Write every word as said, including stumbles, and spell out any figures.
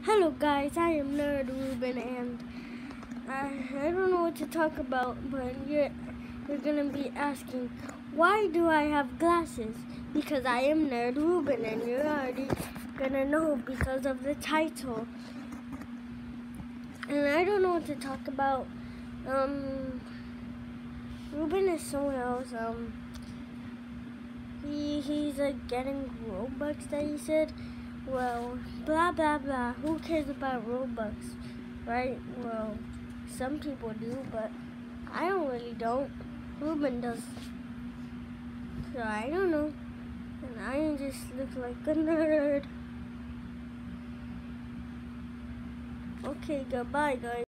Hello guys, I am Nerd Ruben, and I, I don't know what to talk about, but you're, you're gonna be asking, why do I have glasses? Because I am Nerd Ruben, and you're already gonna know because of the title. And I don't know what to talk about. Um, Ruben is someone else. Um, he he's like getting Robux that he said. Well, blah, blah, blah. Who cares about Robux, right? Well, some people do, but I don't really don't. Ruben does. So I don't know. And I just look like a nerd. Okay, goodbye, guys.